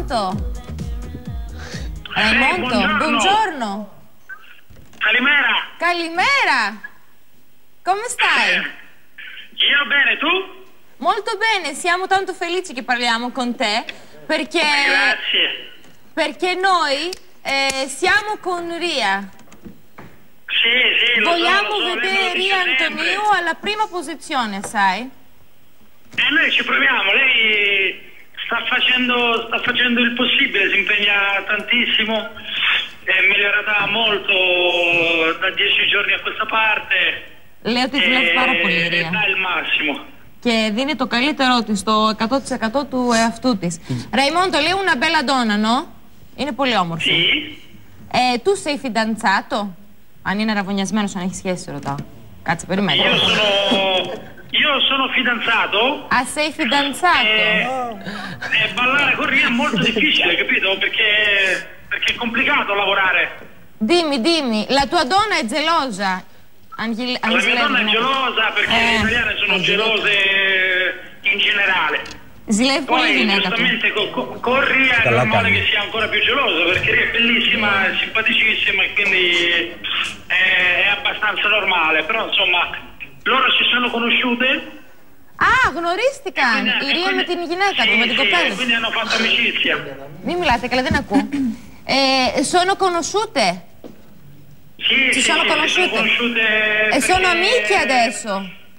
Raimondo? Raimondo, buongiorno. Calimera. Calimera. Come stai? Io bene, tu? Molto bene, siamo tanto felici che parliamo con te perché... Grazie. Perché noi siamo con Ria. Sì, Vogliamo vedere Ria Antoniou alla prima posizione, sai? E noi ci proviamo, lei sta facendo il possibile, si impegna tantissimo, è migliorata molto da 10 giorni a questa parte. Λέω ότι δουλεύει πάρα πολύ, Ρία. Και δίνει το καλύτερό της, το 100% του εαυτού της. Raimondo, lei è una bella donna, no? Είναι πολύ όμορφη. Sì. Tu sei fidanzato? Αν είναι ραβωνιασμένος, αν έχει σχέση, ρωτάω. Κάτσε, περιμένω. Io sono fidanzato. Ah, sei fidanzato? Ballare con Ria è molto difficile, capito? Perché è complicato lavorare. Dimmi, la tua donna è gelosa? La mia donna è gelosa perché le italiane sono gelose in generale. Poi giustamente con Ria è normale che sia ancora più geloso perché Ria è bellissima, è simpaticissima e quindi è abbastanza normale. Però insomma loro si sono conosciute. Ah, γνωρίστηκαν η Ρία με την γυναίκα του, με την κοπέλα. Quindi hanno fatto amicizia. Μην μιλάτε καλά, δεν ακούω. Sono conosciute? Sì, Ci sono conosciute? E sono amiche adesso?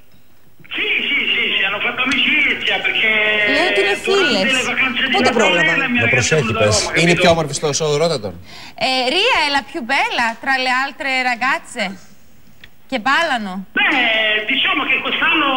Sì, hanno fatto amicizia perché Λέω ότι είναι φίλες. Πού το πρόβλημα? Να προσέχει, πες. Είναι η πιο όμορφη στο show, ρώτα τον. Ria è la più bella tra le altre ragazze che ballano? Beh, diciamo che quest'anno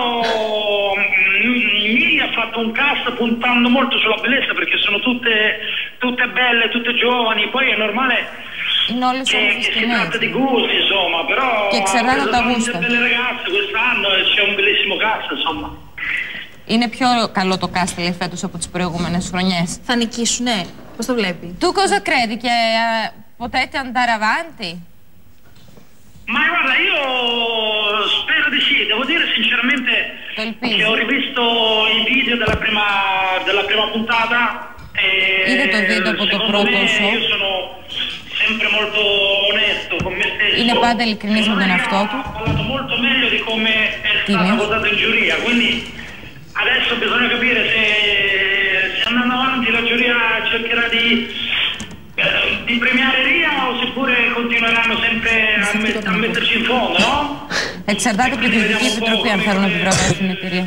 Miri ha fatto un cast puntando molto sulla bellezza perché sono tutte belle, tutte giovani, poi è normale che si tratta di gusti, insomma, però sono belle ragazze quest'anno e c'è un bellissimo cast, insomma. Είναι πιο καλό το cast, λέει, φέτος από τις προηγούμενες χρονιές. Θα νικήσουνε, πώς το βλέπει? Tu cosa credi, che potete andare avanti? Ma guarda, io spero di sì, devo dire sinceramente che ho rivisto i video della prima puntata e secondo me io sono sempre molto onesto con me stesso. Είναι πάντα ειλικρινής με τον εαυτό του. Ha parlato molto meglio di come è stato votato in giuria, quindi adesso bisogna capire se andando avanti la giuria cercherà di premiare Ria o seppure continueranno sempre a metterci in fondo, no? Εξαρτάται από την Κριτική Επιτροπή αν θέλουν να επιβραβεύσουν την εταιρεία.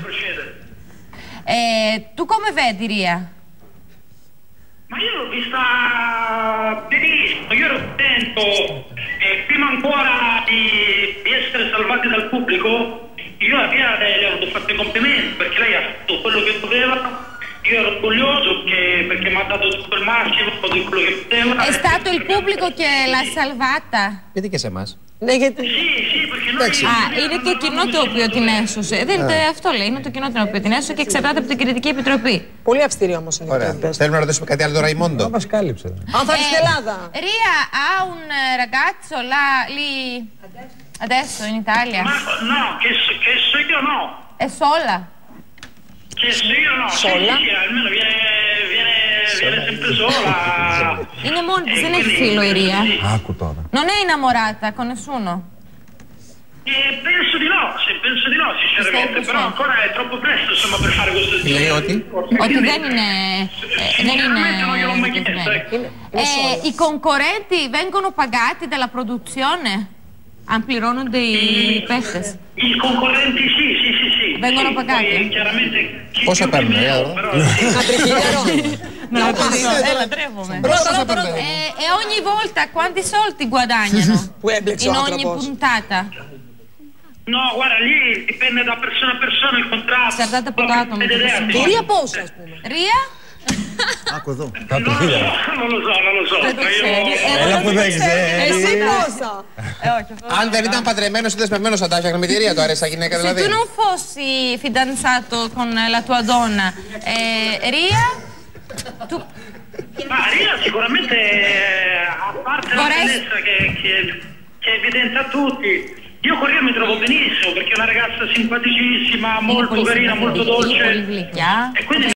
Tu come vedi Ria? Ma io l'ho vista benissimo, io ero contento, prima ancora di essere salvati dal pubblico, io a Ria le ho fatto i complimenti perché lei ha fatto quello che doveva. Io ero orgoglioso perché mi ha dato tutto il massimo di quello che poteva. È stato il pubblico che l'ha salvata. Γιατί και σε εμάς? Sì, perché noi... είναι το κοινό το οποίο την έσωσε. Δεν είναι αυτό, λέει. Είναι το κοινό το οποίο την έσωσε και εξαρτάται από την Κριτική Επιτροπή. Πολύ αυστηρή όμως είναι. Ωραία. Θέλουμε να ρωτήσουμε κάτι άλλο τον Raimondo. Μας κάλυψε. Άνθρωποι στην Ελλάδα. Ria ha un ragazzo là, lì, adesso in Italia. No, che so io no. È sola. Che so io no. Sola? Sì, almeno viene sempre sola. Είναι μόνη της, δεν έχει φίλο η Ria. Άκου τώρα. Non è innamorata con nessuno. Penso di no, sinceramente, però ancora è troppo presto insomma per fare questo tipo. Λέει ότι δεν είναι non gliel'ho mai chiesto, ecco. I concorrenti vengono pagati dalla produzione? Αν πληρώνονται οι παίχτες? I concorrenti sì. Vengono pagati? Poi, chiaramente πόσα παίρνουν, Έλα, τρέφομαι. E ogni volta quanti soldi guadagnano? In ogni puntata? No, guarda, lì dipende da persona a persona il contratto. Εξαρτάται από το άτομο. Η Ρία πόσο, ας πούμε? Ρία? Άκου εδώ. Non lo so. Έλα που δεν ξέρεις. Εσύ πόσα? Αν δεν ήταν παντρεμένος ή δεσμευμένος θα τα έφτιαχνε με τη Ρία, το αρέσει γυναίκα δηλαδή. Se tu non fossi fidanzato con la tua donna, Ria? Ma Ria sicuramente, a parte la bellezza che è evidente a tutti, io con Ria mi trovo benissimo perché è una ragazza simpaticissima, molto carina, molto dolce. E quindi